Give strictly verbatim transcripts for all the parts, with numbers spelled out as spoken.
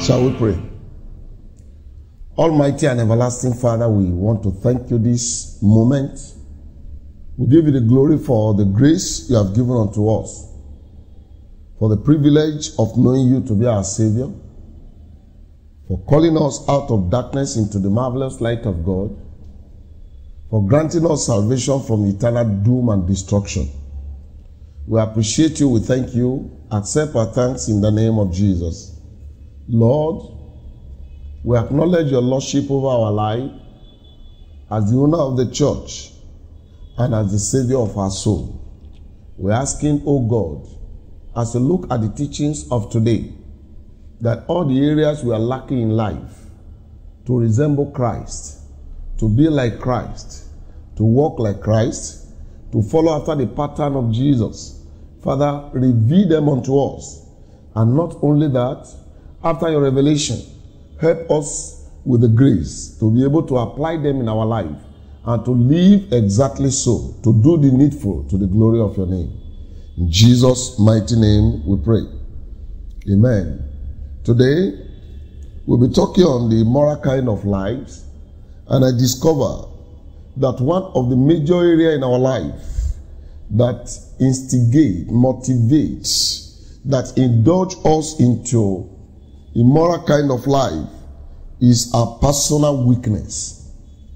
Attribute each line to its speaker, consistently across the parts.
Speaker 1: Shall we pray? Almighty and everlasting Father, we want to thank you this moment. We give you the glory for the grace you have given unto us, for the privilege of knowing you to be our Savior, for calling us out of darkness into the marvelous light of God, for granting us salvation from eternal doom and destruction. We appreciate you. We thank you. Accept our thanks in the name of Jesus. Lord, we acknowledge your Lordship over our life as the owner of the church and as the Savior of our soul. We're asking, oh God, as we look at the teachings of today, that all the areas we are lacking in life, to resemble Christ, to be like Christ, to walk like Christ, to follow after the pattern of Jesus, Father, reveal them unto us. And not only that, after your revelation, help us with the grace to be able to apply them in our life and to live exactly so, to do the needful to the glory of your name. In Jesus' mighty name we pray. Amen. Today, we'll be talking on the moral kind of lives, and I discover that one of the major areas in our life that instigate, motivates, that indulge us into immoral kind of life is our personal weakness.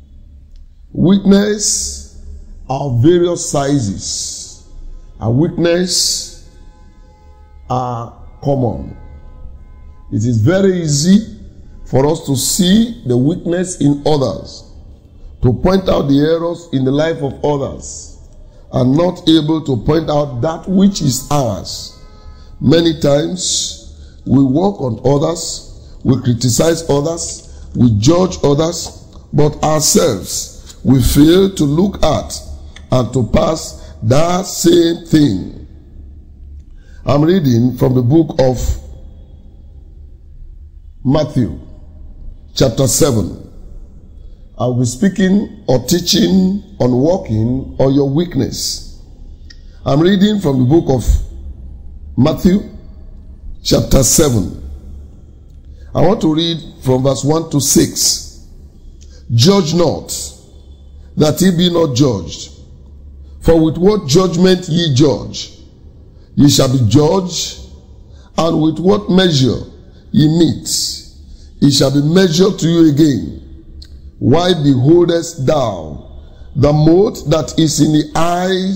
Speaker 1: Weakness are various sizes. Our weakness are common. It is very easy for us to see the weakness in others, to point out the errors in the life of others, and not able to point out that which is ours. Many times we work on others, we criticize others, we judge others, but ourselves we fail to look at and to pass that same thing. I'm reading from the book of Matthew, chapter seven. I'll be speaking or teaching on walking on your weakness. I'm reading from the book of Matthew, chapter seven. I want to read from verse one to six. Judge not, that ye be not judged. For with what judgment ye judge, ye shall be judged, and with what measure ye meet, it shall be measured to you again. Why beholdest thou the mote that is in the eye,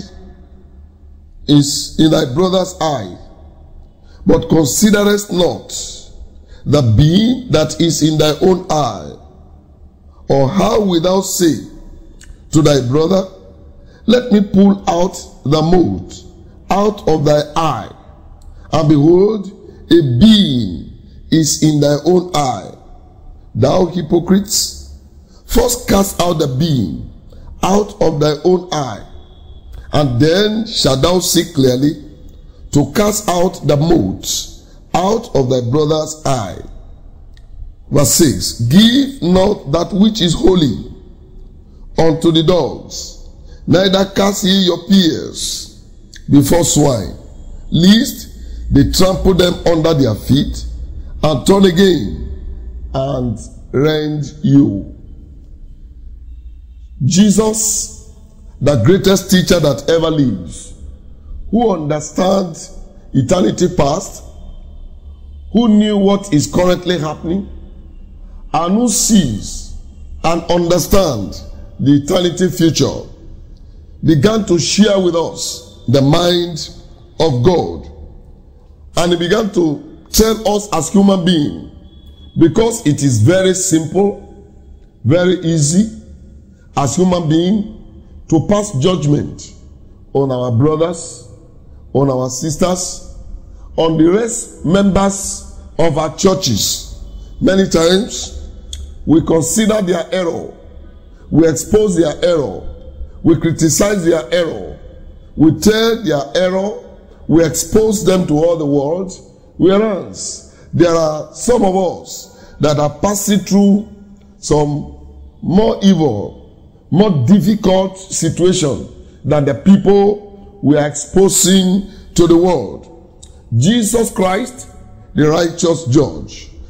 Speaker 1: is in thy brother's eye, but considerest not the beam that is in thy own eye? Or how wilt thou say to thy brother, let me pull out the mote out of thy eye, and behold, a beam is in thy own eye? Thou hypocrite, first cast out the beam out of thy own eye, and then shalt thou see clearly to cast out the mote out of thy brother's eye. Verse six. Give not that which is holy unto the dogs, neither cast ye your pearls before swine, lest they trample them under their feet, and turn again and rend you. Jesus, the greatest teacher that ever lives, who understands eternity past, who knew what is currently happening, and who sees and understands the eternity future, began to share with us the mind of God. And he began to tell us as human beings, because it is very simple, very easy as human beings to pass judgment on our brothers, on our sisters, on the rest members of our churches. Many times we consider their error, we expose their error, we criticize their error, we tell their error, we expose them to all the world, whereas there are some of us that are passing through some more evil, more difficult situation than the people we are exposing to the world. Jesus Christ, the righteous judge,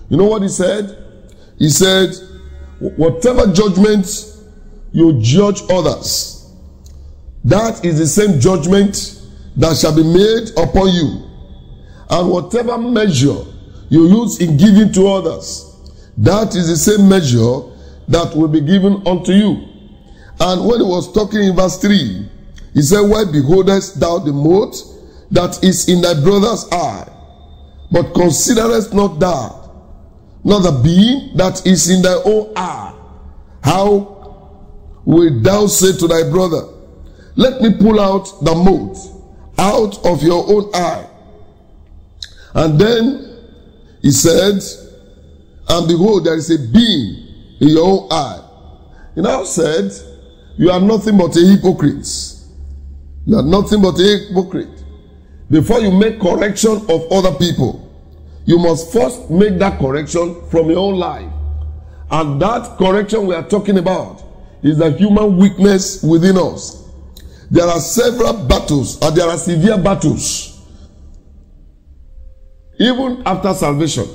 Speaker 1: You know what he said? He said, whatever judgment you judge others, that is the same judgment that shall be made upon you. And whatever measure you use in giving to others, that is the same measure that will be given unto you. And when he was talking in verse three, he said, why beholdest thou the mote that is in thy brother's eye, but considerest not thou not the beam that is in thy own eye? How wilt thou say to thy brother, let me pull out the mote out of your own eye? And then he said, and behold, there is a beam in your own eye. He now said, you are nothing but a hypocrite. You are nothing but a hypocrite. Before you make correction of other people, you must first make that correction from your own life. And that correction we are talking about is the human weakness within us. There are several battles, and there are severe battles. Even after salvation,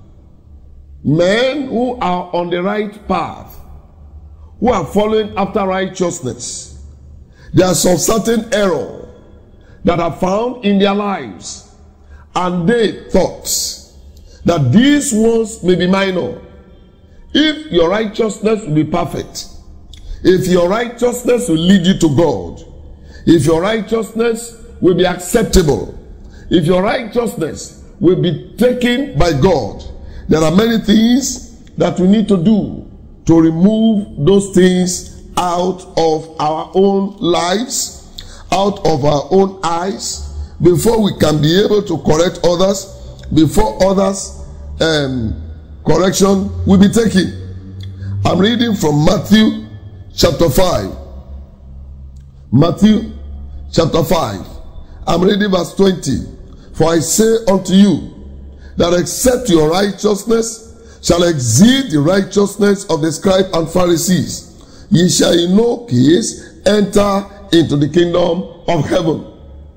Speaker 1: men who are on the right path, who are following after righteousness, there are some certain error that are found in their lives, and they thought that these ones may be minor. If your righteousness will be perfect, if your righteousness will lead you to God, if your righteousness will be acceptable, if your righteousness will be taken by God, there are many things that we need to do to remove those things out of our own lives, out of our own eyes, before we can be able to correct others, before others um, correction will be taken. I'm reading from Matthew chapter five. Matthew chapter five. I'm reading verse twenty. For I say unto you, that except your righteousness shall exceed the righteousness of the scribes and Pharisees, ye shall in no case enter into the kingdom of heaven.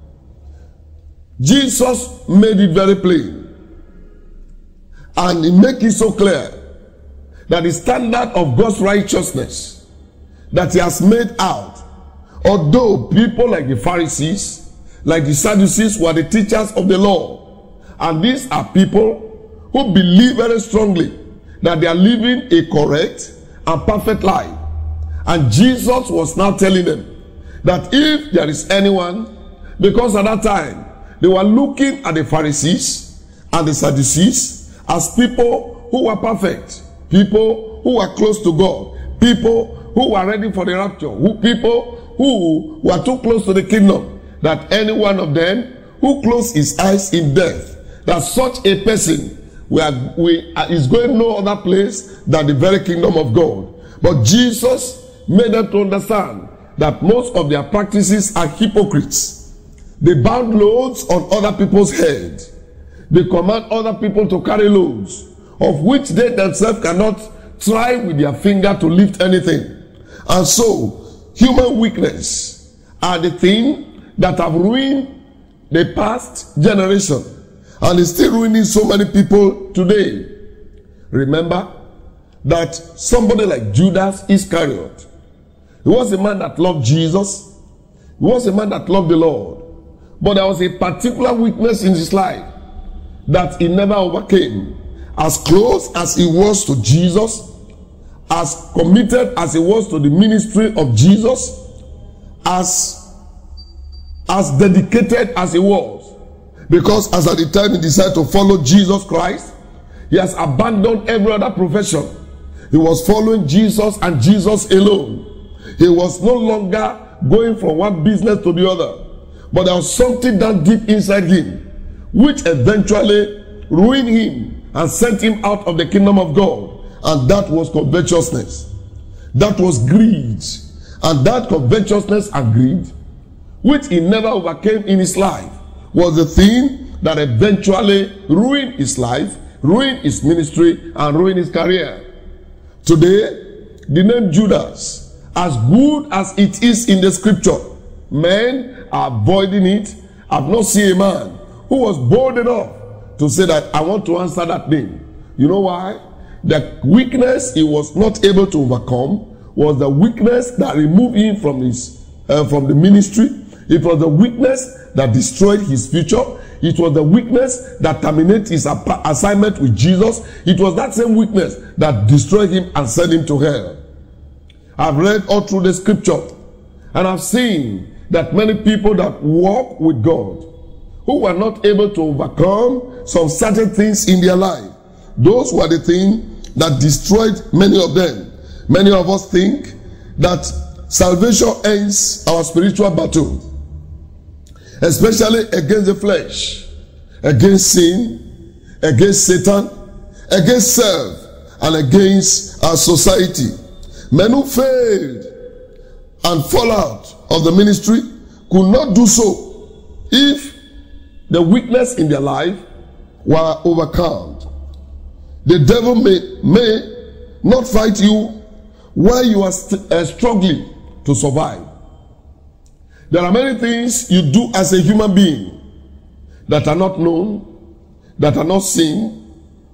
Speaker 1: Jesus made it very plain, and he made it so clear that the standard of God's righteousness that he has made out, although people like the Pharisees, like the Sadducees, were the teachers of the law, and these are people who believe very strongly that they are living a correct and perfect life. And Jesus was now telling them that if there is anyone, because at that time they were looking at the Pharisees and the Sadducees as people who were perfect, people who were close to God, people who were ready for the rapture, who people who were too close to the kingdom, that any one of them who closed his eyes in death, that such a person we are, we are, is going no other place than the very kingdom of God. But Jesus made them to understand that most of their practices are hypocrites. They bound loads on other people's head. They command other people to carry loads of which they themselves cannot try with their finger to lift anything. And so, human weakness are the thing that have ruined the past generation, and is still ruining so many people today. Remember that somebody like Judas Iscariot, he was a man that loved Jesus, he was a man that loved the Lord, but there was a particular weakness in his life that he never overcame. As close as he was to Jesus, as committed as he was to the ministry of Jesus, as, as dedicated as he was, because as at the time he decided to follow Jesus Christ, he has abandoned every other profession. He was following Jesus and Jesus alone. He was no longer going from one business to the other. But there was something that deep inside him, which eventually ruined him and sent him out of the kingdom of God. And that was covetousness. That was greed. And that covetousness and greed, which he never overcame in his life, was the thing that eventually ruined his life, ruined his ministry, and ruined his career. Today, the name Judas, as good as it is in the scripture, men are avoiding it. I've not seen a man who was bold enough to say that I want to answer that name. You know why? The weakness he was not able to overcome was the weakness that removed him from his uh, from the ministry. It was the weakness that destroyed his future. It was the weakness that terminated his assignment with Jesus. It was that same weakness that destroyed him and sent him to hell. I've read all through the scripture, and I've seen that many people that walk with God, who were not able to overcome some certain things in their life, those were the things that destroyed many of them. Many of us think that salvation ends our spiritual battle, especially against the flesh, against sin, against Satan, against self, and against our society. Men who failed and fall out of the ministry could not do so if the weakness in their life were overcome. The devil may, may not fight you while you are st- uh, struggling to survive. There are many things you do as a human being that are not known, that are not seen,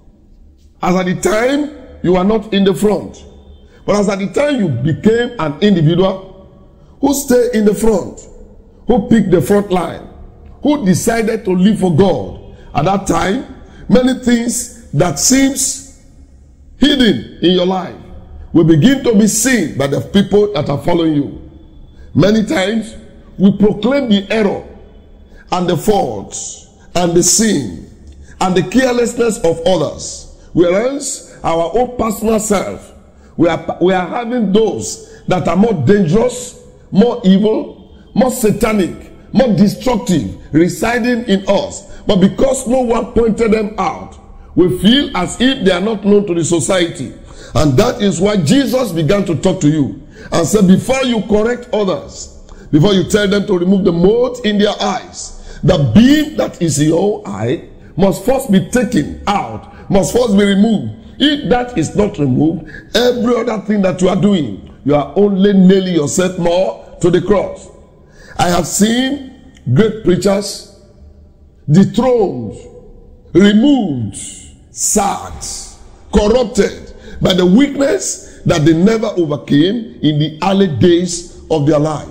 Speaker 1: as at the time you are not in the front. But as at the time you became an individual who stayed in the front, who picked the front line, who decided to live for God, at that time, many things that seems hidden in your life will begin to be seen by the people that are following you. Many times, we proclaim the error and the faults and the sin and the carelessness of others, whereas our own personal self, we are, we are having those that are more dangerous, more evil, more satanic, more destructive, residing in us. But because no one pointed them out, we feel as if they are not known to the society. And that is why Jesus began to talk to you and said, before you correct others, before you tell them to remove the mote in their eyes, the beam that is in your eye must first be taken out, must first be removed. If that is not removed, every other thing that you are doing, you are only nailing yourself more to the cross. I have seen great preachers dethroned, removed, sacked, corrupted by the weakness that they never overcame in the early days of their lives.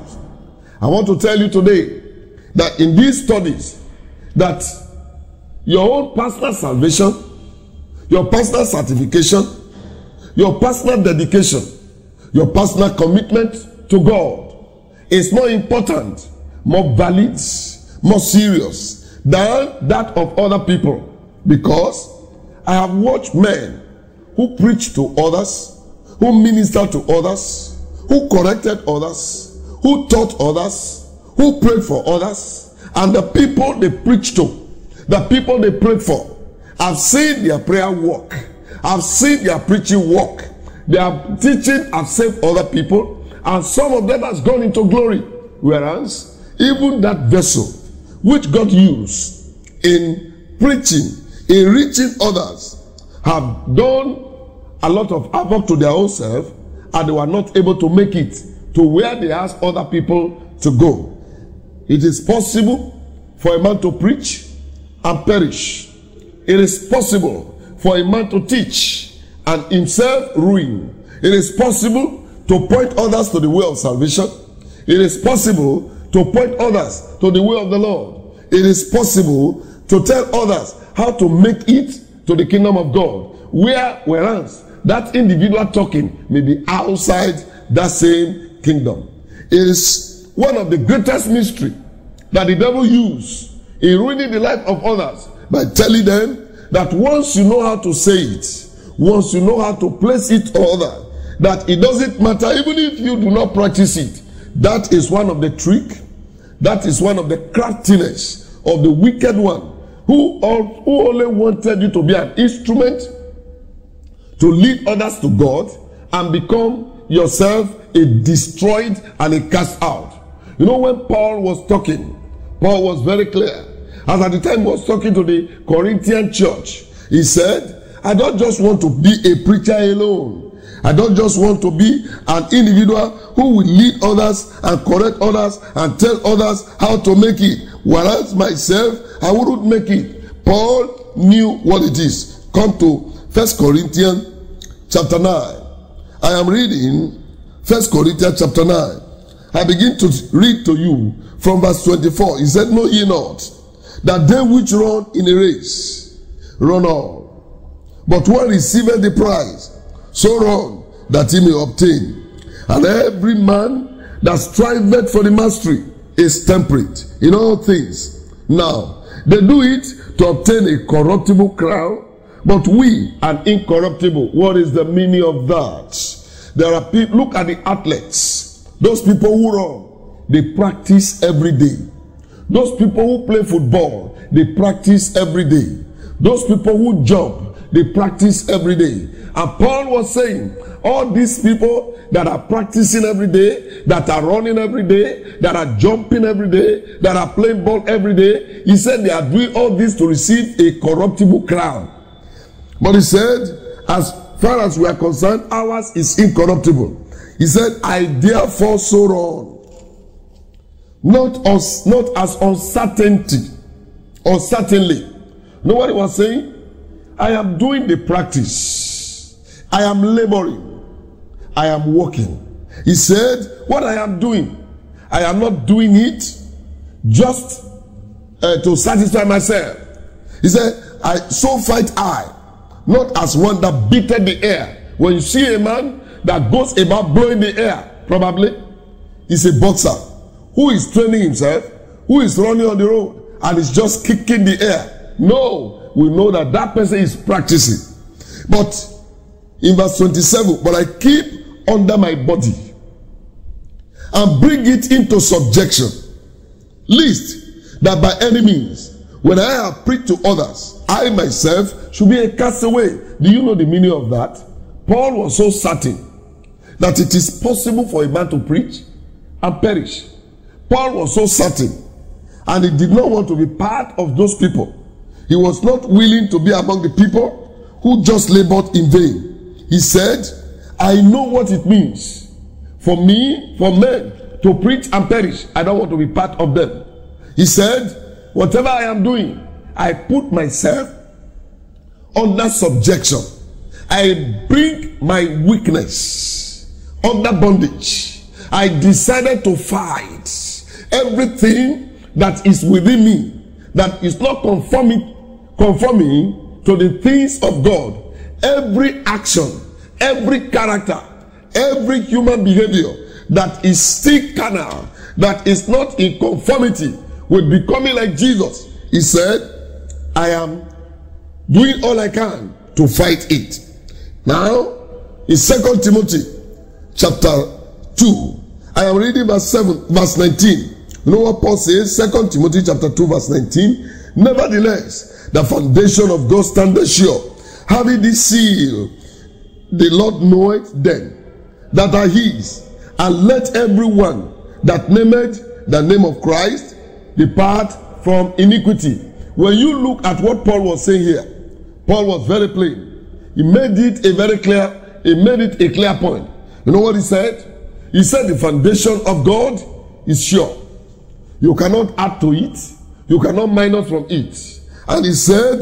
Speaker 1: I want to tell you today that in these studies, that your own personal salvation, your personal certification, your personal dedication, your personal commitment to God is more important, more valid, more serious than that of other people. Because I have watched men who preached to others, who ministered to others, who corrected others, who taught others, who prayed for others, and the people they preached to, the people they prayed for, I've seen their prayer work. I've seen their preaching work. Their teaching has saved other people, and some of them has gone into glory. Whereas, even that vessel which God used in preaching, in reaching others, have done a lot of havoc to their own self, and they were not able to make it to where they ask other people to go. It is possible for a man to preach and perish. It is possible for a man to teach and himself ruin. It is possible to point others to the way of salvation. It is possible to point others to the way of the Lord. It is possible to tell others how to make it to the kingdom of God, where whereas that individual talking may be outside that same kingdom. It is one of the greatest mysteries that the devil used in ruining the life of others by telling them that once you know how to say it, once you know how to place it other, that it doesn't matter even if you do not practice it. That is one of the trick, that is one of the craftiness of the wicked one, who, all, who only wanted you to be an instrument to lead others to God and become yourself a destroyed and a cast out. You know, when Paul was talking, Paul was very clear. As at the time he was talking to the Corinthian church, he said, I don't just want to be a preacher alone. I don't just want to be an individual who will lead others and correct others and tell others how to make it. Whereas myself, I wouldn't make it. Paul knew what it is. Come to First Corinthians chapter nine. I am reading First Corinthians chapter nine. I begin to read to you from verse twenty-four. He said, know ye not that they which run in a race run all, but one receiveth the prize, so run that he may obtain. And every man that striveth for the mastery is temperate in all things. Now, they do it to obtain a corruptible crown, but we an incorruptible. What is the meaning of that? There are people, look at the athletes. Those people who run, they practice every day. Those people who play football, they practice every day. Those people who jump, they practice every day. And Paul was saying, all these people that are practicing every day, that are running every day, that are jumping every day, that are playing ball every day, he said they are doing all this to receive a corruptible crown. But he said, as far as we are concerned, ours is incorruptible. He said, I therefore so run, not as, not as uncertainty, or certainly. You know what he was saying? I am doing the practice. I am laboring. I am working. He said, what I am doing, I am not doing it just uh, to satisfy myself. He said, I so fight I, not as one that beateth the air. When you see a man that goes about blowing the air, probably he's a boxer who is training himself, who is running on the road and is just kicking the air. No, we know that that person is practicing. But in verse twenty-seven, but I keep under my body and bring it into subjection, lest that by any means, when I have preached to others, I myself should be a castaway. Do you know the meaning of that? Paul was so certain that it is possible for a man to preach and perish. Paul was so certain, and he did not want to be part of those people. He was not willing to be among the people who just labored in vain. He said, I know what it means for me, for men to preach and perish. I don't want to be part of them. He said, whatever I am doing, I put myself under subjection. I bring my weakness under bondage. I decided to fight everything that is within me that is not conforming, conforming to the things of God. Every action, every character, every human behavior that is still carnal, that is not in conformity with becoming like Jesus. He said, I am doing all I can to fight it. Now, in Second Timothy chapter two, I am reading verse seven, verse nineteen. You know what Paul says? Second Timothy chapter two, verse nineteen. Nevertheless, the foundation of God standeth sure, having this seal, the Lord knoweth them that are his, and let everyone that nameth the name of Christ depart from iniquity. When you look at what Paul was saying here, Paul was very plain. He made it a very clear, he made it a clear point. You know what he said? He said the foundation of God is sure. You cannot add to it. You cannot minus from it. And he said,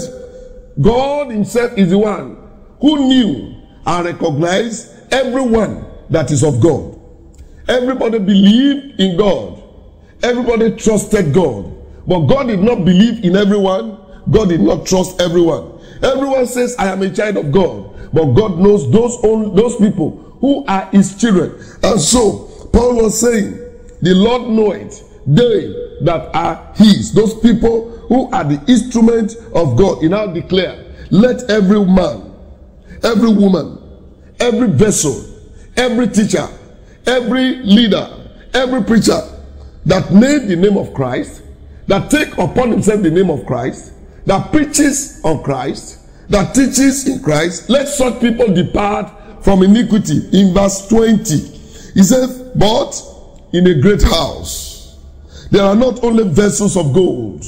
Speaker 1: God himself is the one who knew and recognized everyone that is of God. Everybody believed in God. Everybody trusted God. But God did not believe in everyone. God did not trust everyone. Everyone says, I am a child of God. But God knows those, own, those people who are his children. And so, Paul was saying, the Lord knoweth they that are his. Those people who are the instrument of God. He now declare, let every man, every woman, every vessel, every teacher, every leader, every preacher that name the name of Christ, that take upon himself the name of Christ, that preaches on Christ, that teaches in Christ, let such people depart from iniquity. In verse twenty, he says, but in a great house there are not only vessels of gold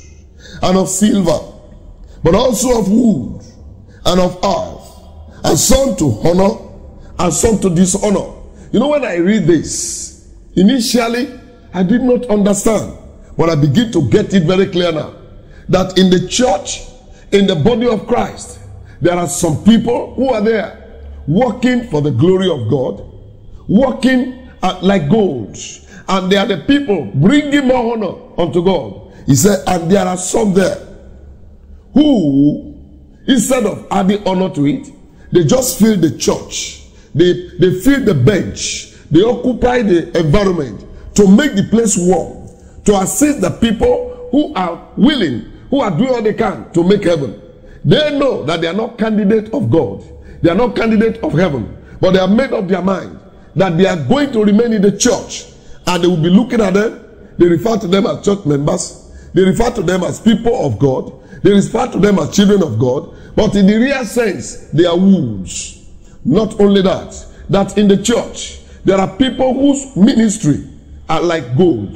Speaker 1: and of silver, but also of wood and of earth, and some to honor and some to dishonor. You know, when I read this, initially I did not understand, but I begin to get it very clear now. That in the church, in the body of Christ, There are some people who are there working for the glory of God, working uh, like gold. And they are the people bringing more honor unto God. He said, and there are some there who, instead of adding honor to it, they just fill the church. They, they fill the bench. They occupy the environment to make the place warm, to assist the people who are willing, who are doing all they can to make heaven. They know that they are not candidate of God. They are not candidate of heaven. But they have made up their mind that they are going to remain in the church. And they will be looking at them. They refer to them as church members. They refer to them as people of God. They refer to them as children of God. But in the real sense, they are wolves. Not only that, that in the church, there are people whose ministry are like gold.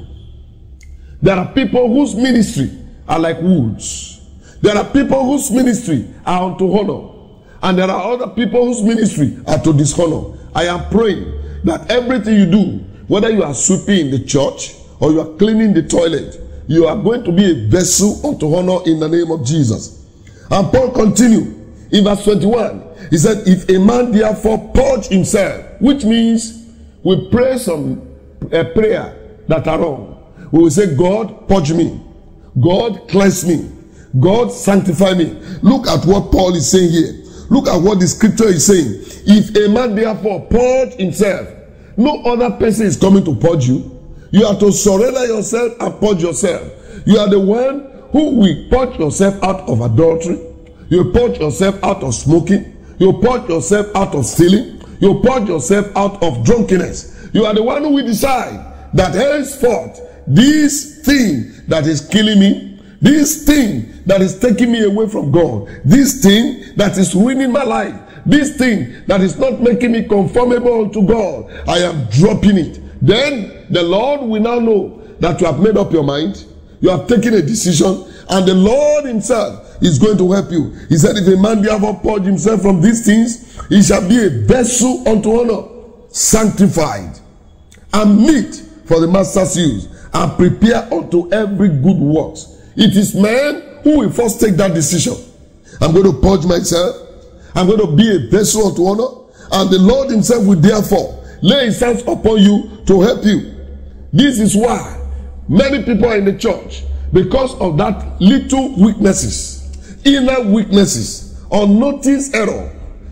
Speaker 1: There are people whose ministry are like wolves. There are people whose ministry are unto honor. And there are other people whose ministry are to dishonor. I am praying that everything you do, whether you are sweeping in the church or you are cleaning the toilet, you are going to be a vessel unto honor in the name of Jesus. And Paul continued in verse twenty-one. He said, if a man therefore purge himself, which means we pray some a prayer that are wrong. We will say, God, purge me. God, cleanse me. God, sanctify me. Look at what Paul is saying here. Look at what the scripture is saying. If a man therefore purge himself, no other person is coming to purge you. You are to surrender yourself and purge yourself. You are the one who will purge yourself out of adultery. You purge yourself out of smoking. You purge yourself out of stealing. You purge yourself out of drunkenness. You are the one who will decide that henceforth, this thing that is killing me, this thing that is taking me away from God, this thing that is ruining my life, this thing that is not making me conformable to God, I am dropping it. Then the Lord will now know that you have made up your mind, you have taken a decision, and the Lord himself is going to help you. He said, if a man therefore purge himself from these things, he shall be a vessel unto honor, sanctified, and meet for the master's use, and prepare unto every good works. It is man who will first take that decision. I'm going to purge myself. I'm going to be a vessel unto honor. And the Lord himself will therefore lay his hands upon you to help you. This is why many people are in the church, because of that little weaknesses, inner weaknesses, unnoticed error,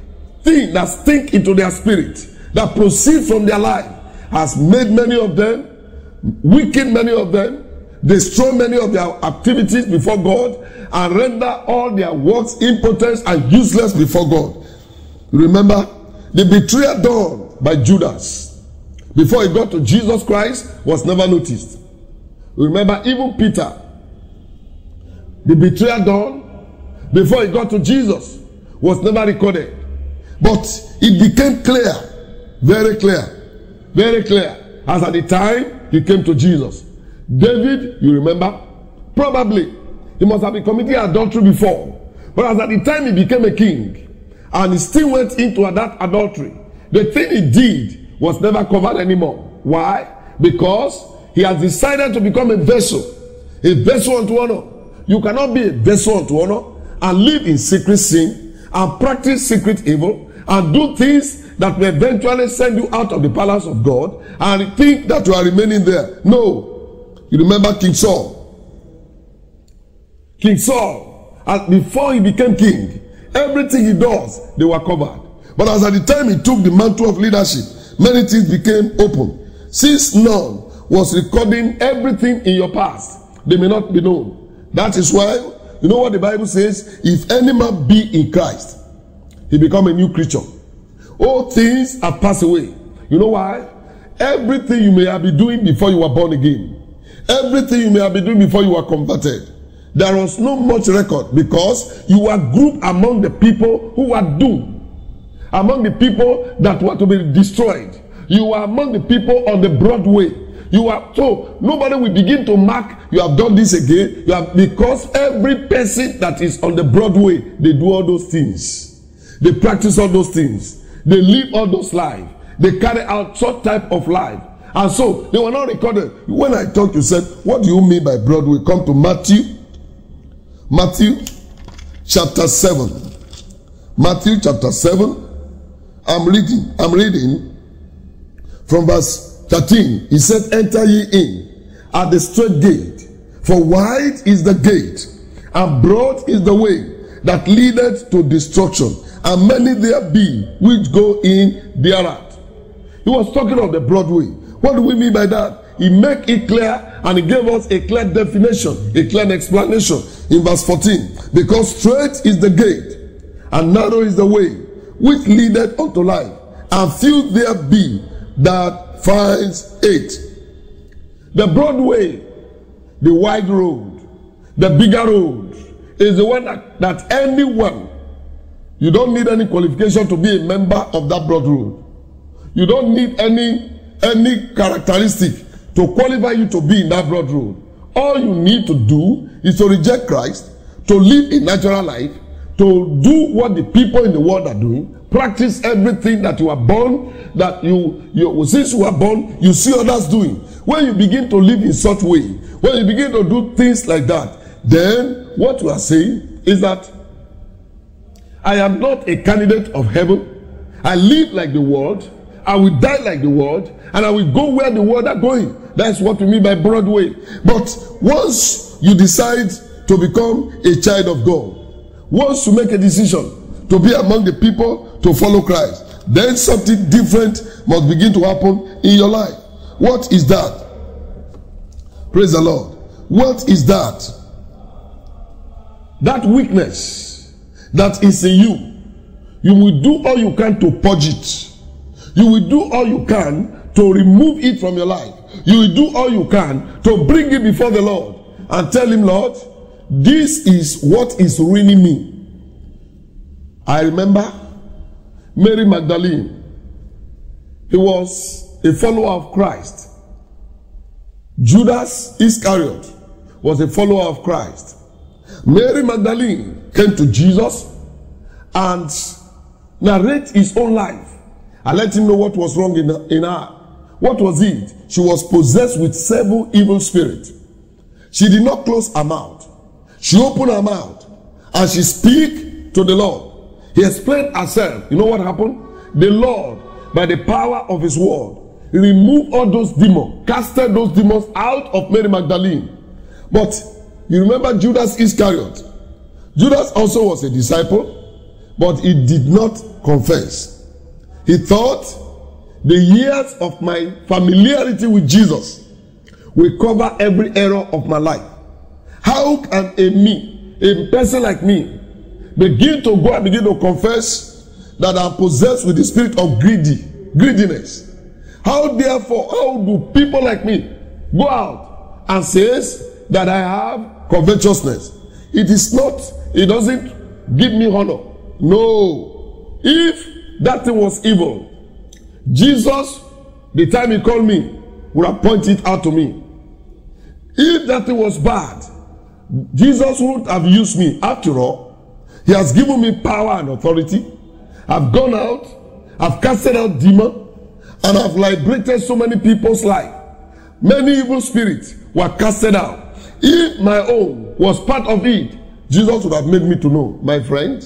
Speaker 1: thing that stink into their spirit, that proceed from their life, has made many of them, weakened many of them, destroy many of their activities before God, and render all their works impotent and useless before God. Remember, the betrayal done by Judas before he got to Jesus Christ was never noticed. Remember, even Peter, the betrayal done before he got to Jesus was never recorded. But it became clear, very clear, very clear, as at the time he came to Jesus. David, you remember, probably he must have been committing adultery before, but as at the time he became a king and he still went into that adultery, the thing he did was never covered anymore. Why? Because he has decided to become a vessel, a vessel unto honor. You cannot be a vessel unto honor and live in secret sin and practice secret evil and do things that will eventually send you out of the palace of God and think that you are remaining there. No. You remember King Saul. King Saul, as before he became king, everything he does, they were covered. But as at the time he took the mantle of leadership, many things became open. Since none was recording everything in your past, they may not be known. That is why, you know what the Bible says? If any man be in Christ, he become a new creature. All things have passed away. You know why? Everything you may have been doing before you were born again, everything you may have been doing before you were converted, there was no much record, because you were grouped among the people who were doomed, among the people that were to be destroyed. You were among the people on the broad way. You are, so nobody will begin to mark, you have done this again. You have, because every person that is on the broad way, they do all those things. They practice all those things. They live all those lives. They carry out such type of life. And so they were not recorded. When I talk, you said, what do you mean by Broadway? Come to Matthew. Matthew chapter seven. Matthew chapter seven. I'm reading. I'm reading from verse thirteen. He said, enter ye in at the straight gate, for wide is the gate, and broad is the way that leadeth to destruction, and many there be which go in thereat. He was talking of the broad way. What do we mean by that? He made it clear, and he gave us a clear definition, a clear explanation in verse fourteen. Because straight is the gate, and narrow is the way which leadeth unto life, and few there be that finds it. The broad way, the wide road, the bigger road, is the one that, that anyone, you don't need any qualification to be a member of that broad road. You don't need any, any characteristic to qualify you to be in that broad road. All you need to do is to reject Christ, to live a natural life, to do what the people in the world are doing, practice everything that you are born, that you, you since you were born, you see others doing. When you begin to live in such way, when you begin to do things like that, then what we are saying is that I am not a candidate of heaven. I live like the world. I will die like the world, and I will go where the world are going. That's what we mean by broad way. But once you decide to become a child of God, once you make a decision to be among the people to follow Christ, then something different must begin to happen in your life. What is that? Praise the Lord. What is that? That weakness that is in you, you will do all you can to purge it. You will do all you can to remove it from your life. You will do all you can to bring it before the Lord and tell him, Lord, this is what is ruining me. I remember Mary Magdalene. He was a follower of Christ. Judas Iscariot was a follower of Christ. Mary Magdalene came to Jesus and narrated his own life. I let him know what was wrong in her, in her. What was it? She was possessed with seven evil spirits. She did not close her mouth. She opened her mouth and she speak to the Lord. He explained herself. You know what happened? The Lord, by the power of his word, removed all those demons, casted those demons out of Mary Magdalene. But you remember Judas Iscariot. Judas also was a disciple, but he did not confess. He thought the years of my familiarity with Jesus will cover every error of my life. How can a me, a person like me, begin to go and begin to confess that I'm possessed with the spirit of greedy, greediness? How therefore, how do people like me go out and says that I have covetousness? It is not, it doesn't give me honor. No. If that thing was evil, Jesus, the time he called me, would have pointed it out to me. If that thing was bad, Jesus wouldn't have used me. After all, he has given me power and authority. I've gone out, I've casted out demons, and I've liberated so many people's life. Many evil spirits were casted out. If my own was part of it, Jesus would have made me to know, my friend,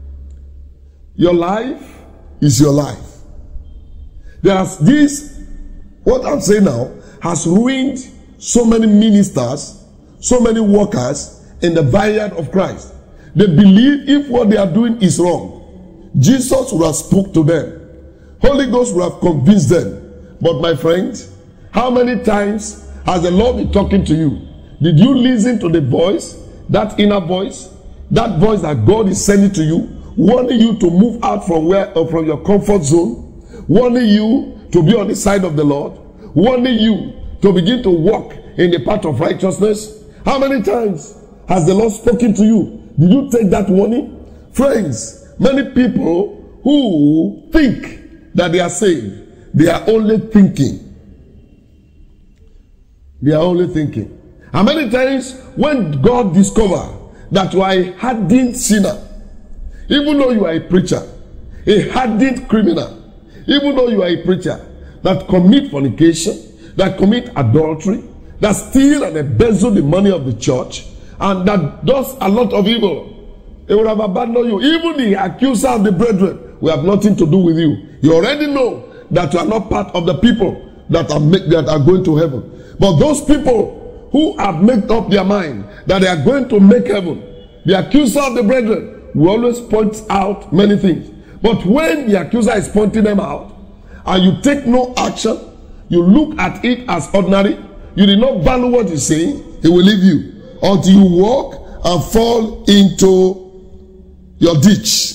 Speaker 1: your life is your life. There's this, what I'm saying now, has ruined so many ministers, so many workers in the vineyard of Christ. They believe if what they are doing is wrong, Jesus would have spoke to them. Holy Ghost would have convinced them. But my friend, how many times has the Lord been talking to you? Did you listen to the voice, that inner voice, that voice that God is sending to you, warning you to move out from where, uh, from your comfort zone, warning you to be on the side of the Lord, warning you to begin to walk in the path of righteousness? How many times has the Lord spoken to you? Did you take that warning? Friends, many people who think that they are saved, they are only thinking. They are only thinking. How many times when God discovered that you are a hardened sinner, even though you are a preacher, a hardened criminal, even though you are a preacher that commit fornication, that commit adultery, that steal and embezzle the money of the church, and that does a lot of evil, He would have abandoned you. Even the accuser of the brethren will have nothing to do with you. You already know that you are not part of the people that are make, that are going to heaven. But those people who have made up their mind that they are going to make heaven, the accuser of the brethren will always point out many things. But when the accuser is pointing them out, and you take no action, you look at it as ordinary, you did not value what he's saying, he will leave you until you walk and fall into your ditch.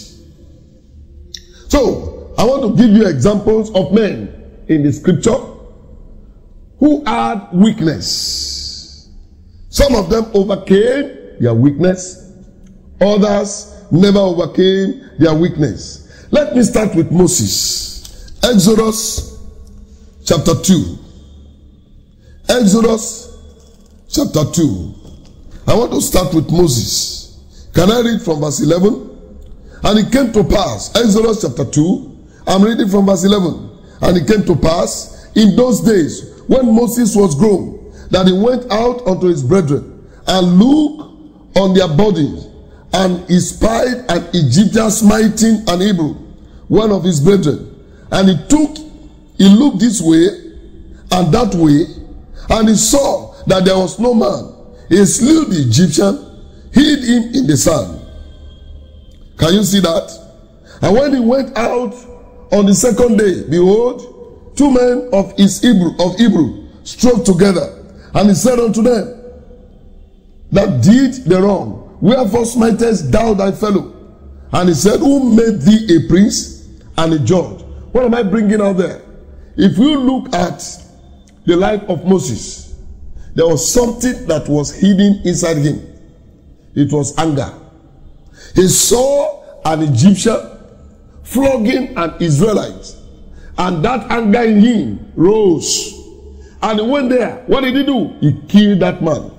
Speaker 1: So, I want to give you examples of men in the scripture who had weakness. Some of them overcame their weakness. Others never overcame their weakness. Let me start with Moses. Exodus chapter two. Exodus chapter two. I want to start with Moses. Can I read from verse eleven? And it came to pass, Exodus chapter two, I'm reading from verse eleven. And it came to pass in those days when Moses was grown, that he went out unto his brethren and looked on their bodies, and he spied an Egyptian smiting an Hebrew, one of his brethren. And he took, he looked this way and that way, and he saw that there was no man. He slew the Egyptian, hid him in the sand. Can you see that? And when he went out on the second day, behold, two men of his Hebrew of Hebrew strove together, and he said unto them that did the wrong, wherefore smitest thou thy fellow? And he said, who made thee a prince and a judge? What am I bringing out there? If you look at the life of Moses, there was something that was hidden inside him. It was anger. He saw an Egyptian flogging an Israelite, and that anger in him rose. And he went there. What did he do? He killed that man.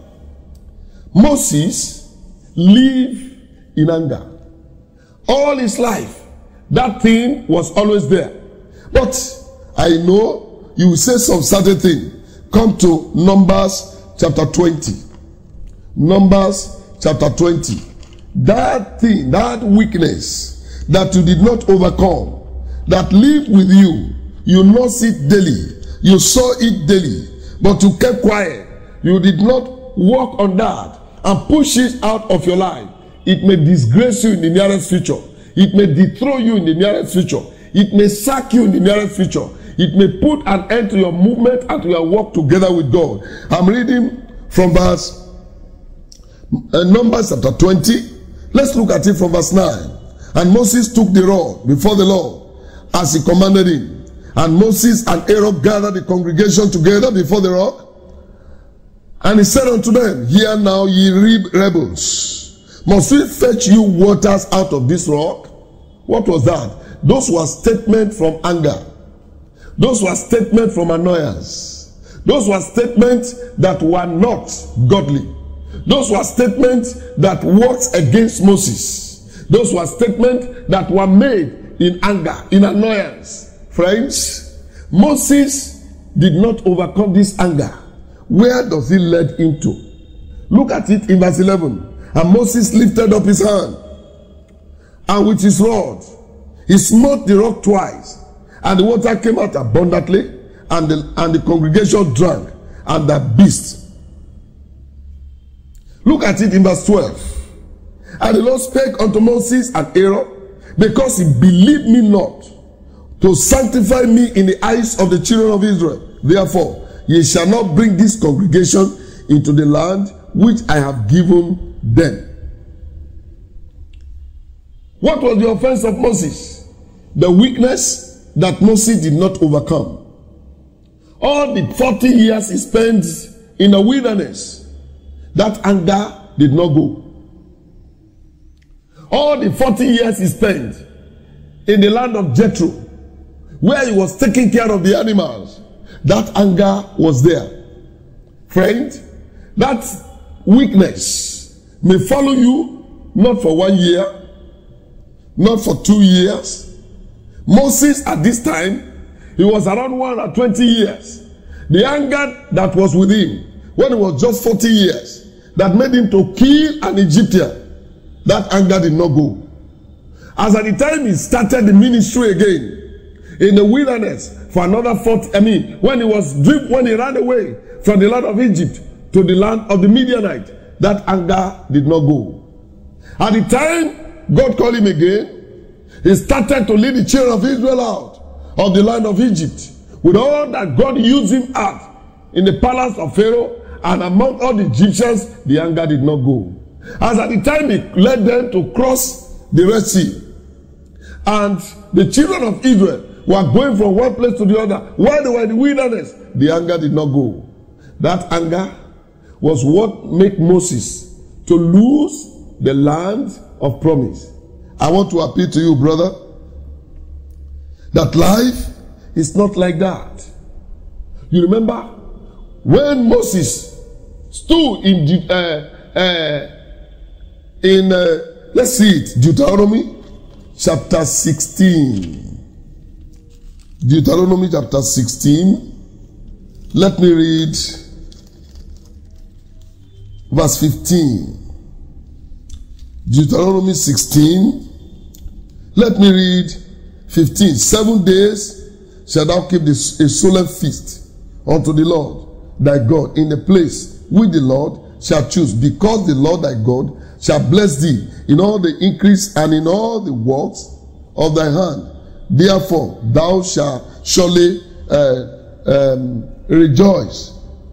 Speaker 1: Moses lived in anger. All his life, that thing was always there. But I know you will say some certain thing. Come to Numbers chapter twenty. Numbers chapter twenty. That thing, that weakness that you did not overcome, that lived with you, you nursed it daily, you saw it daily, but you kept quiet. You did not work on that and push it out of your life. It may disgrace you in the nearest future. It may dethrone you in the nearest future. It may sack you in the nearest future. It may put an end to your movement and to your work together with God. I'm reading from verse uh, Numbers chapter twenty. Let's look at it from verse nine. And Moses took the rod before the Lord as he commanded him. And Moses and Aaron gathered the congregation together before the rock. And he said unto them, hear now, ye rebels, must we fetch you waters out of this rock? What was that? Those were statements from anger. Those were statements from annoyance. Those were statements that were not godly. Those were statements that worked against Moses. Those were statements that were made in anger, in annoyance. Friends, Moses did not overcome this anger. Where does it lead him to? Look at it in verse eleven. And Moses lifted up his hand, and with his rod he smote the rock twice, and the water came out abundantly, and the, and the congregation drank, and the beast. Look at it in verse twelve. And the Lord spake unto Moses and Aaron, because he believed me not, to sanctify me in the eyes of the children of Israel. Therefore, ye shall not bring this congregation into the land which I have given them. What was the offense of Moses? The weakness that Moses did not overcome. All the forty years he spent in the wilderness, that anger did not go. All the forty years he spent in the land of Jethro, where he was taking care of the animals, that anger was there. Friend, that weakness may follow you not for one year, not for two years. Moses at this time, he was around one hundred twenty years. The anger that was with him when he was just forty years, that made him to kill an Egyptian, that anger did not go. As at the time he started the ministry again in the wilderness for another fourth, I mean, when he was driven, when he ran away from the land of Egypt to the land of the Midianite, that anger did not go. At the time God called him again, he started to lead the children of Israel out of the land of Egypt. With all that God used him at in the palace of Pharaoh and among all the Egyptians, the anger did not go. As at the time he led them to cross the Red Sea, and the children of Israel were going from one place to the other while they were in the wilderness, the anger did not go. That anger was what made Moses to lose the land of promise. I want to appeal to you, brother, that life is not like that. You remember when Moses stood in the, uh, uh, in uh, let's see it, Deuteronomy chapter sixteen. Deuteronomy chapter sixteen. Let me read verse fifteen. Deuteronomy sixteen. Let me read fifteen. Seven days shall thou keep this, a solemn feast unto the Lord thy God in the place which the Lord shall choose, because the Lord thy God shall bless thee in all the increase and in all the works of thy hand. Therefore thou shalt surely uh, um, rejoice.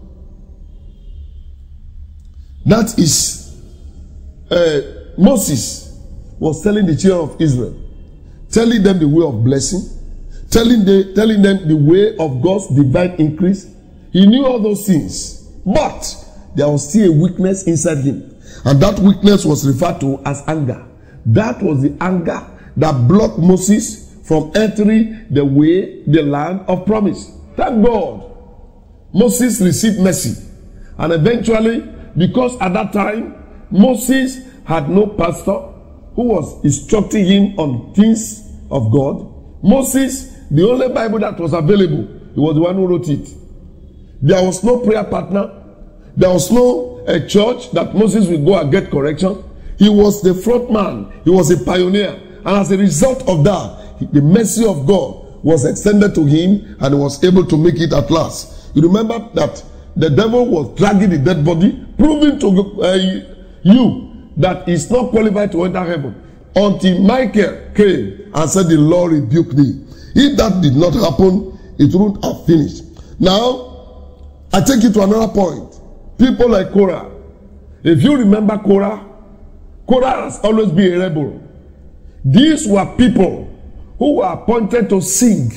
Speaker 1: That is, uh, Moses was telling the children of Israel, telling them the way of blessing, telling, the, telling them the way of God's divine increase. He knew all those things, but there was still a weakness inside him. And that weakness was referred to as anger. That was the anger that blocked Moses from entering the way, the land of promise. Thank God, Moses received mercy. And eventually, because at that time, Moses had no pastor who was instructing him on things of God. Moses, the only Bible that was available, he was the one who wrote it. There was no prayer partner. There was no a church that Moses would go and get correction. He was the front man. He was a pioneer. And as a result of that, the mercy of God was extended to him and he was able to make it at last. You remember that the devil was dragging the dead body, proving to uh, you that he's not qualified to enter heaven, until Michael came and said, the Lord rebuked thee. If that did not happen, it wouldn't have finished. Now, I take you to another point. People like Korah. If you remember Korah, Korah has always been a rebel. These were people who were appointed to sing.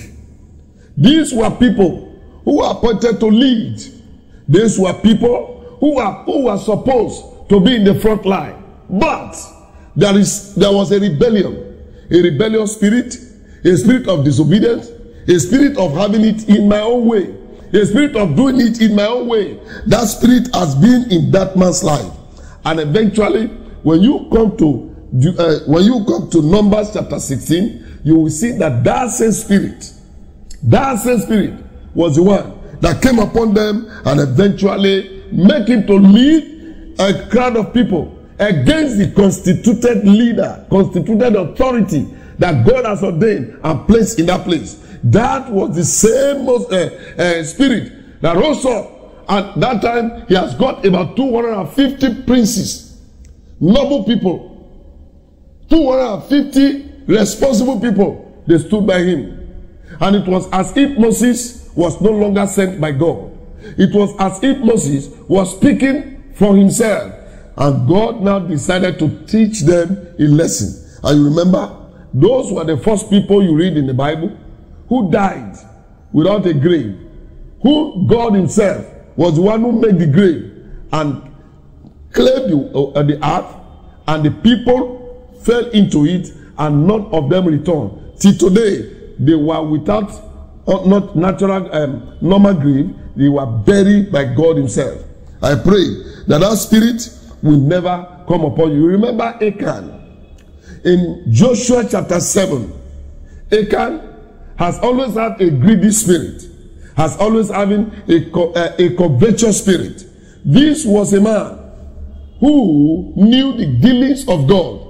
Speaker 1: These were people who were appointed to lead. These were people who were, who were supposed to be in the front line. But there is there was a rebellion, a rebellious spirit, a spirit of disobedience, a spirit of having it in my own way, a spirit of doing it in my own way. That spirit has been in that man's life. And eventually, when you come to uh, when you come to Numbers chapter sixteen, you will see that that same spirit, that same spirit was the one that came upon them and eventually make him to lead a crowd of people against the constituted leader, constituted authority that God has ordained and placed in that place. That was the same most, uh, uh, spirit that rose up. At that time, he has got about two hundred fifty princes, noble people, two hundred fifty responsible people. They stood by him. And it was as if Moses was no longer sent by God. It was as if Moses was speaking for himself. And God now decided to teach them a lesson. And you remember, those were the first people you read in the Bible who died without a grave. Who God himself was the one who made the grave and claimed the, uh, the earth, and the people fell into it, and none of them returned. Till today, they were without uh, not natural, um, normal grave. They were buried by God himself. I pray that that spirit will never come upon you. Remember Achan in Joshua chapter seven. Achan has always had a greedy spirit, has always having a, a, a covetous spirit. This was a man who knew the dealings of God.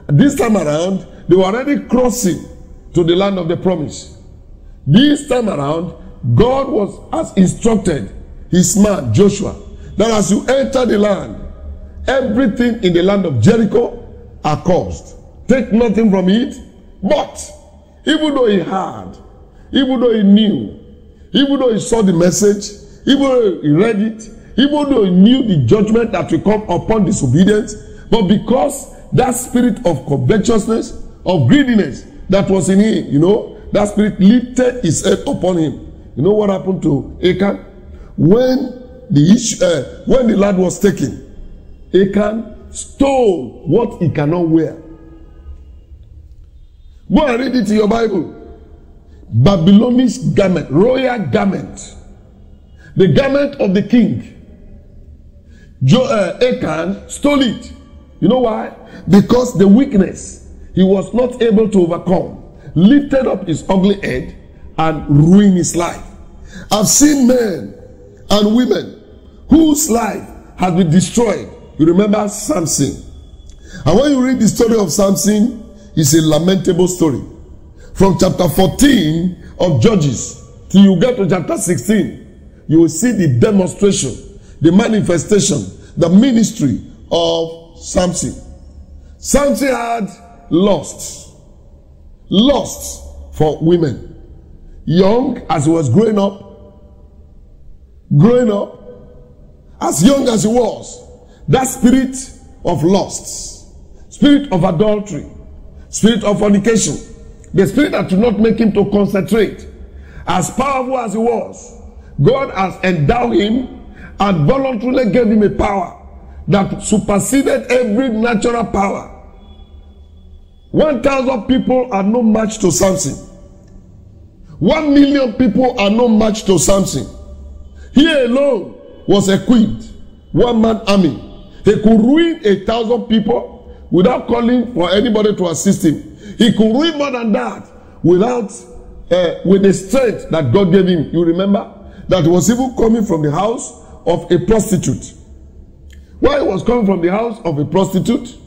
Speaker 1: This time around, they were already crossing to the land of the promise. This time around, God was as instructed his man Joshua that as you enter the land, everything in the land of Jericho are caused. Take nothing from it, but even though he heard, even though he knew, even though he saw the message, even though he read it, even though he knew the judgment that will come upon disobedience, but because that spirit of covetousness, of greediness that was in him, you know, that spirit lifted his head upon him. You know what happened to Achan? When the issue, uh, when the lad was taken, Achan stole what he cannot wear. Go and read it in your Bible. Babylonish garment, royal garment, the garment of the king. Jo uh, Achan stole it. You know why? Because the weakness he was not able to overcome lifted up his ugly head and ruined his life. I've seen men and women whose life has been destroyed. You remember Samson. And when you read the story of Samson, it's a lamentable story. From chapter fourteen of Judges till you get to chapter sixteen, you will see the demonstration, the manifestation, the ministry of Samson. Samson had lust. Lust for women. Young as he was growing up, growing up, as young as he was, that spirit of lust, spirit of adultery, spirit of fornication, the spirit that did not make him to concentrate, as powerful as he was, God has endowed him and voluntarily gave him a power that superseded every natural power. One thousand people are no match to Samson. One million people are no match to Samson. He alone was equipped, one man army. He could ruin a thousand people without calling for anybody to assist him. He could ruin more than that without, uh, with the strength that God gave him. You remember that he was even coming from the house of a prostitute. While he was coming from the house of a prostitute,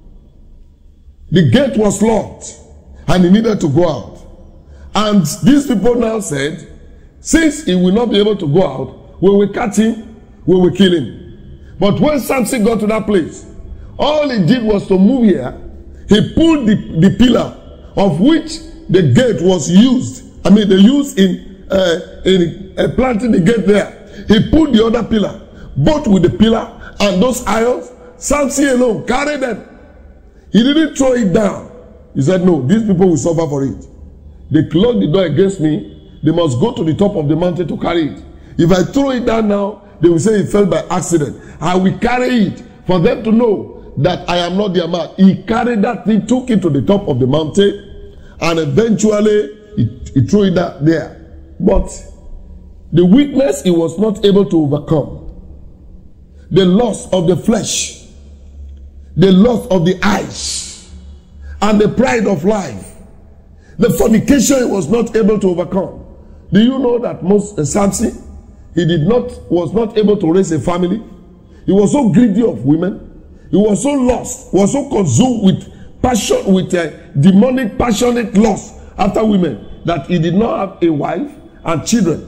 Speaker 1: the gate was locked and he needed to go out. And these people now said, since he will not be able to go out, we will catch him, we will kill him. But when Samson got to that place, all he did was to move here. He pulled the, the pillar of which the gate was used. I mean, they used in, uh, in uh, planting the gate there. He pulled the other pillar, both with the pillar and those irons. Samson alone carried them. He didn't throw it down. He said, no, these people will suffer for it. They closed the door against me. They must go to the top of the mountain to carry it. If I throw it down now, they will say it fell by accident. I will carry it for them to know that I am not their man. He carried that thing, took it to the top of the mountain, and eventually he, he threw it down there. But the weakness he was not able to overcome, the loss of the flesh, the loss of the eyes, and the pride of life, the fornication he was not able to overcome. Do you know that most uh, Samson, he did not was not able to raise a family? He was so greedy of women. He was so lost, was so consumed with passion, with a demonic, passionate lust after women, that he did not have a wife and children.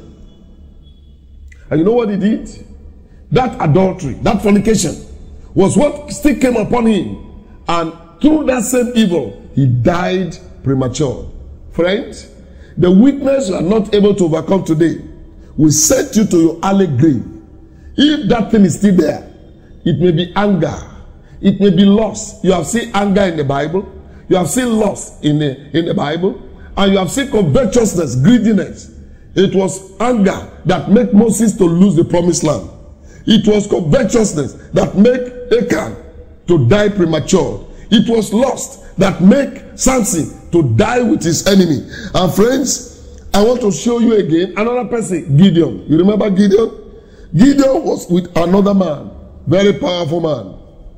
Speaker 1: And you know what he did? That adultery, that fornication, was what still came upon him. And through that same evil, he died premature. Friends, the weakness you are not able to overcome today will set you to your early grave. If that thing is still there, it may be anger. It may be loss. You have seen anger in the Bible. You have seen loss in the, in the Bible. And you have seen covetousness, greediness. It was anger that made Moses to lose the promised land. It was covetousness that made Achan to die premature. It was lust that made Samson to die with his enemy. And friends, I want to show you again another person, Gideon. You remember Gideon? Gideon was with another man, very powerful man.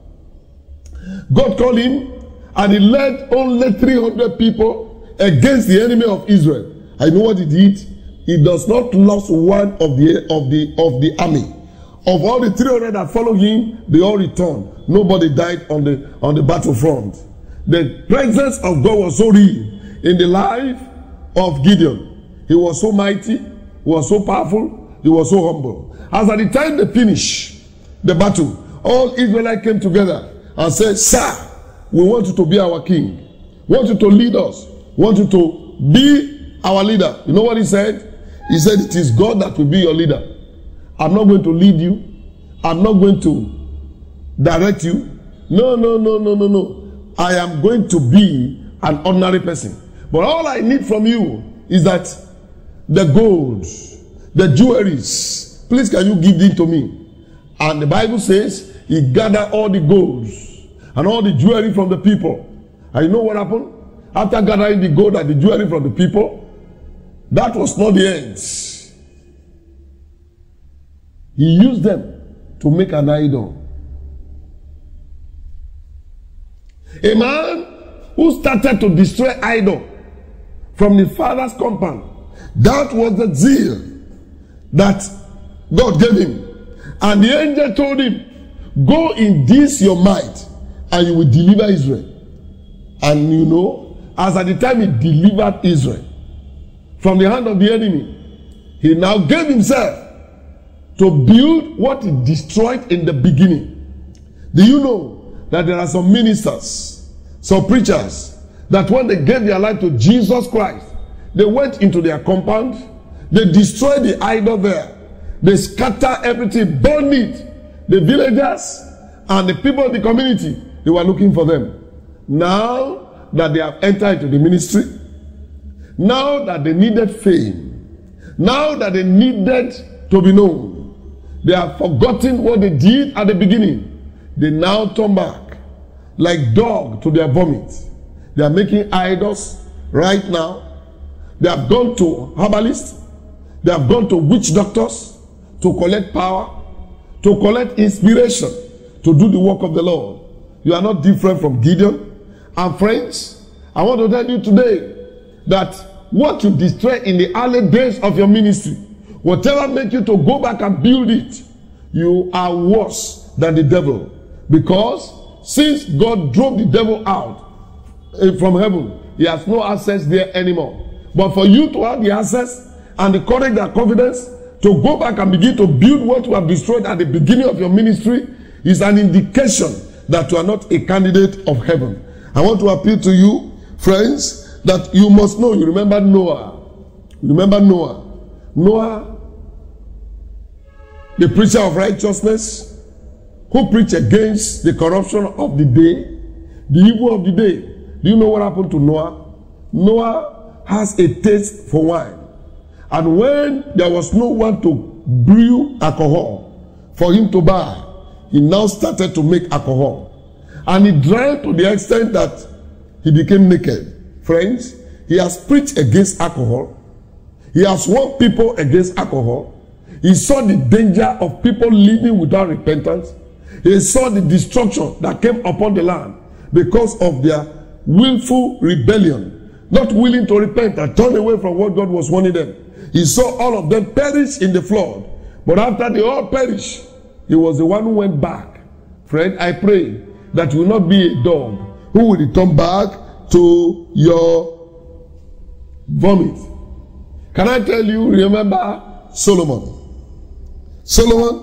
Speaker 1: God called him and he led only three hundred people against the enemy of Israel. I know what he did. He does not lose one of the of the of the army. Of all the three hundred that followed him, they all returned. Nobody died on the on the battlefront. The presence of God was so real in the life of Gideon. He was so mighty, he was so powerful, he was so humble. As at the time they finished the battle, all Israelites came together and said, "Sir, we want you to be our king. We want you to lead us. We want you to be our leader." You know what he said? He said, "It is God that will be your leader. I'm not going to lead you. I'm not going to direct you. No, no, no, no, no, no. I am going to be an ordinary person. But all I need from you is that the gold, the jewelries, please can you give them to me?" And the Bible says he gathered all the golds and all the jewelry from the people. And you know what happened? After gathering the gold and the jewelry from the people, that was not the end. He used them to make an idol. A man who started to destroy idol from the father's compound. That was the zeal that God gave him. And the angel told him, "Go in this your might, and you will deliver Israel." And you know, as at the time he delivered Israel from the hand of the enemy, he now gave himself to build what he destroyed in the beginning. Do you know that there are some ministers, some preachers, that when they gave their life to Jesus Christ, they went into their compound, they destroyed the idol there, they scattered everything, burned it. The villagers and the people of the community, they were looking for them. Now that they have entered into the ministry, now that they needed fame, now that they needed to be known, they have forgotten what they did at the beginning. They now turn back like dog to their vomit. They are making idols right now. They have gone to herbalists. They have gone to witch doctors to collect power, to collect inspiration, to do the work of the Lord. You are not different from Gideon. And friends, I want to tell you today that what you destroy in the early days of your ministry, whatever makes you to go back and build it, you are worse than the devil. Because since God drove the devil out from heaven, he has no access there anymore. But for you to have the access and the courage and confidence to go back and begin to build what you have destroyed at the beginning of your ministry is an indication that you are not a candidate of heaven. I want to appeal to you, friends, that you must know. You remember Noah. You remember Noah. Noah, the preacher of righteousness, who preached against the corruption of the day, the evil of the day. Do you know what happened to Noah? Noah has a taste for wine. And when there was no one to brew alcohol for him to buy, he now started to make alcohol. And he drank to the extent that he became naked. Friends, he has preached against alcohol. He has warned people against alcohol. He saw the danger of people living without repentance. He saw the destruction that came upon the land because of their willful rebellion, not willing to repent and turn away from what God was warning them. He saw all of them perish in the flood. But after they all perished, he was the one who went back. Friend, I pray that you will not be a dog who will return back to your vomit. Can I tell you, remember Solomon? Solomon,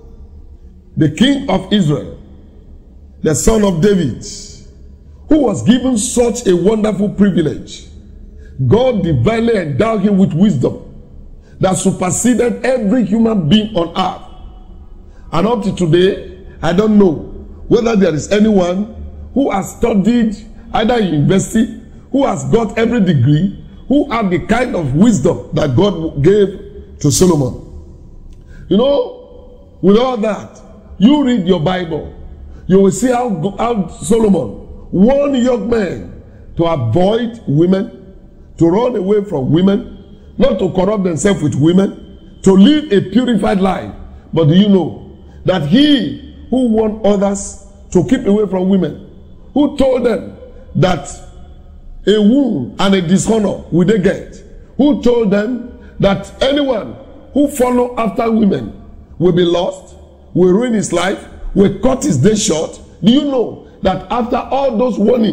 Speaker 1: the king of Israel, the son of David, who was given such a wonderful privilege. God divinely endowed him with wisdom that superseded every human being on earth. And up to today, I don't know whether there is anyone who has studied either in university, who has got every degree, who have the kind of wisdom that God gave to Solomon. You know, with all that, you read your Bible, you will see how, how Solomon warned young men to avoid women, to run away from women, not to corrupt themselves with women, to live a purified life. But do you know that he who warned others to keep away from women, who told them that a wound and a dishonor will they get, who told them that anyone who follow after women will be lost, will ruin his life, will cut his day short? Do you know that after all those warnings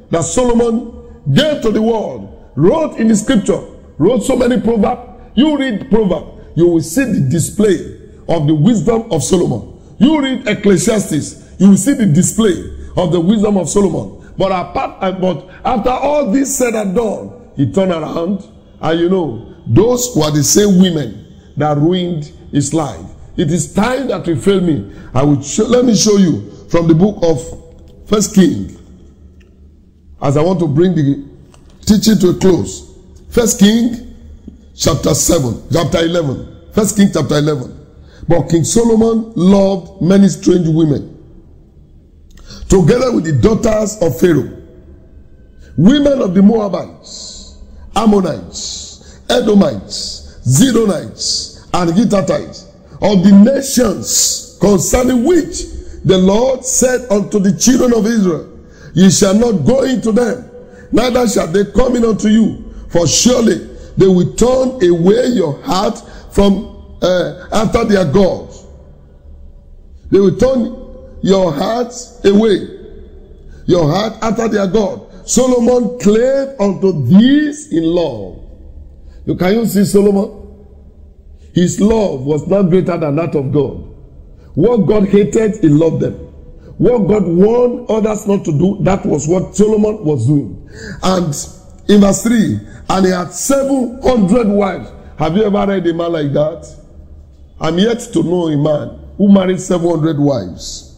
Speaker 1: that Solomon gave to the world, wrote in the scripture, wrote so many proverbs. You read proverbs, you will see the display of the wisdom of Solomon. You read Ecclesiastes, you will see the display of the wisdom of Solomon. But apart, but after all this said and done, he turned around, and you know, those were the same women that ruined his life. It is time that will fail me. I will show, let me show you from the book of First King, as I want to bring the teaching to a close. First King chapter seven, chapter eleven. First King chapter eleven. But King Solomon loved many strange women, together with the daughters of Pharaoh, women of the Moabites, Ammonites, Edomites, Zidonites, and Hittites, of the nations concerning which the Lord said unto the children of Israel, Ye shall not go into them, neither shall they come in unto you, for surely they will turn away your heart from uh, after their gods. They will turn your hearts away, your heart after their God. Solomon clave unto these in love. You can you see Solomon? His love was not greater than that of God. What God hated, he loved them. What God warned others not to do, that was what Solomon was doing. And in verse three, and he had seven hundred wives. Have you ever read a man like that? I'm yet to know a man who married seven hundred wives.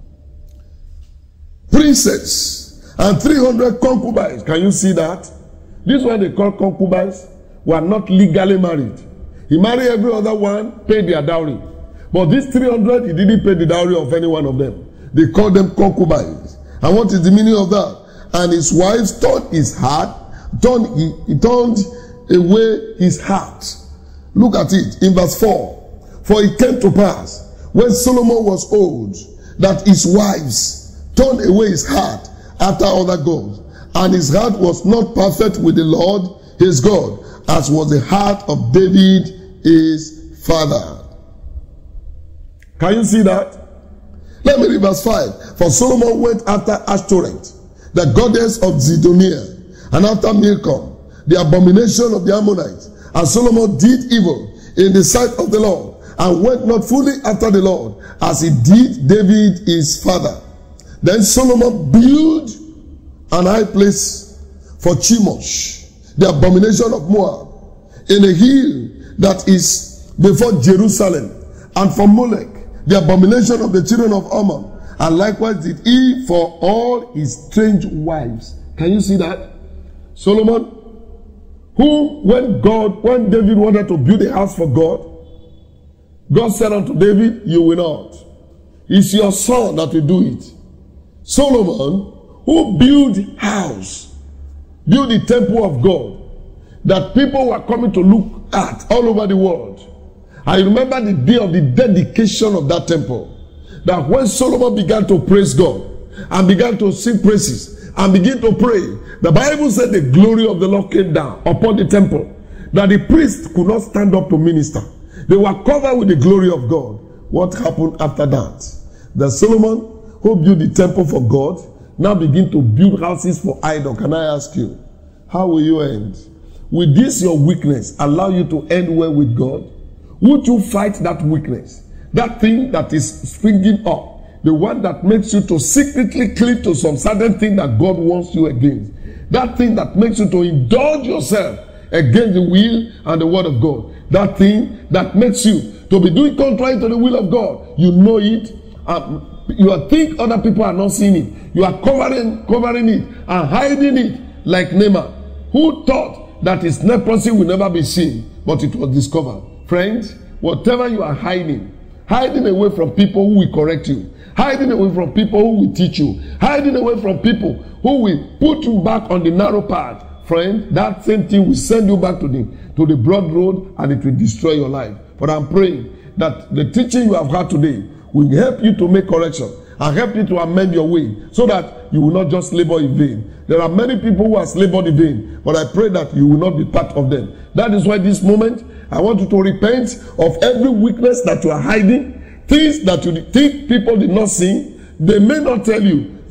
Speaker 1: Princes and three hundred concubines. Can you see that? This one they call concubines were not legally married. He married every other one, paid their dowry. But these three hundred, he didn't pay the dowry of any one of them. They called them concubines. And what is the meaning of that? And his wives turned his heart, turned, he, he turned away his heart. Look at it in verse four. For it came to pass, when Solomon was old, that his wives turned away his heart after other gods, and his heart was not perfect with the Lord his God, as was the heart of David his father. Can you see that? Let me read verse five. For Solomon went after Ashtoreth, the goddess of Zidonia, and after Milcom, the abomination of the Ammonites. And Solomon did evil in the sight of the Lord, and went not fully after the Lord, as he did David his father. Then Solomon built an high place for Chemosh, the abomination of Moab, in a hill that is before Jerusalem, and for Molech, the abomination of the children of Ammon. And likewise did he for all his strange wives. Can you see that? Solomon, who when God, when David wanted to build a house for God, God said unto David, you will not. It's your son that will do it. Solomon, who built house, built the temple of God, that people were coming to look at all over the world. I remember the day of the dedication of that temple. That when Solomon began to praise God and began to sing praises and begin to pray, the Bible said the glory of the Lord came down upon the temple, that the priests could not stand up to minister. They were covered with the glory of God. What happened after that? That Solomon, who built the temple for God, now begin to build houses for idol. Can I ask you, how will you end? Will this your weakness allow you to end well with God? Would you fight that weakness? That thing that is springing up, the one that makes you to secretly cling to some certain thing that God wants you against. That thing that makes you to indulge yourself against the will and the word of God. That thing that makes you to be doing contrary to the will of God. You know it. Um, you think other people are not seeing it. You are covering, covering it and hiding it like Naaman, who thought that his leprosy will never be seen, but it was discovered. Friends, whatever you are hiding, hiding away from people who will correct you, hiding away from people who will teach you, hiding away from people who will put you back on the narrow path, friend, that same thing will send you back to the, to the broad road, and it will destroy your life. But I'm praying that the teaching you have had today will help you to make correction and help you to amend your way, so that you will not just labor in vain. There are many people who have labored in vain, but I pray that you will not be part of them. That is why this moment, I want you to repent of every weakness that you are hiding, things that you think people did not see. They may not tell you.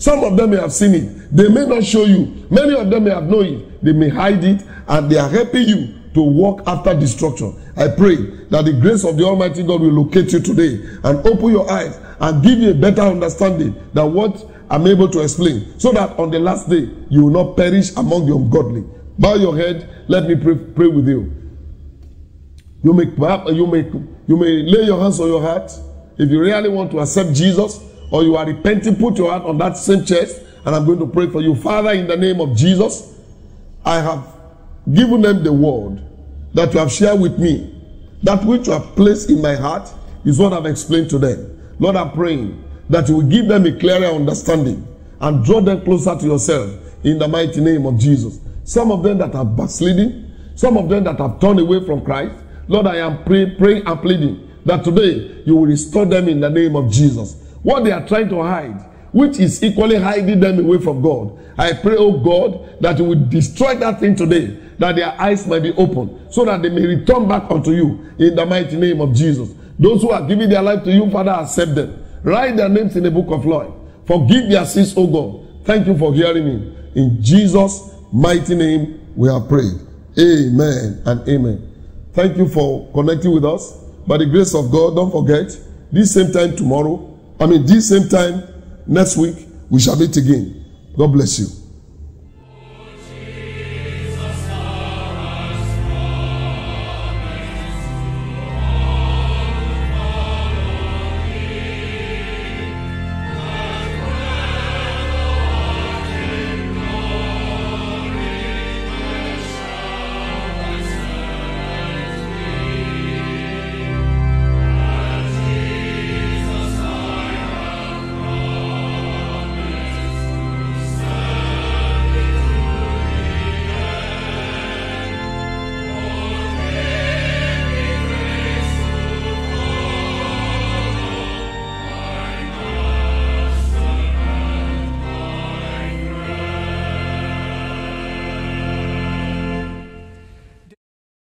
Speaker 1: Some of them may have seen it. They may not show you. Many of them may have known it. They may hide it, and they are helping you to walk after destruction. I pray that the grace of the Almighty God will locate you today and open your eyes and give you a better understanding than what I'm able to explain, so that on the last day you will not perish among the ungodly. Bow your head. Let me pray, pray with you. You may, you may, you may lay your hands on your heart. If you really want to accept Jesus, or you are repenting, put your hand on that same chest, and I'm going to pray for you. Father, in the name of Jesus, I have given them the word that you have shared with me. That which you have placed in my heart is what I've explained to them. Lord, I'm praying that you will give them a clearer understanding and draw them closer to yourself in the mighty name of Jesus. Some of them that are backsliding, some of them that have turned away from Christ, Lord, I am pray, praying and pleading that today you will restore them in the name of Jesus. What they are trying to hide, which is equally hiding them away from God, I pray, oh God, that you will destroy that thing today, that their eyes might be open, so that they may return back unto you in the mighty name of Jesus. Those who are giving their life to you, Father, accept them. Write their names in the book of life. Forgive their sins, oh God. Thank you for hearing me. In Jesus' mighty name we have prayed. Amen and amen. Thank you for connecting with us. By the grace of God, don't forget, this same time tomorrow, I mean this same time next week, we shall meet again. God bless you.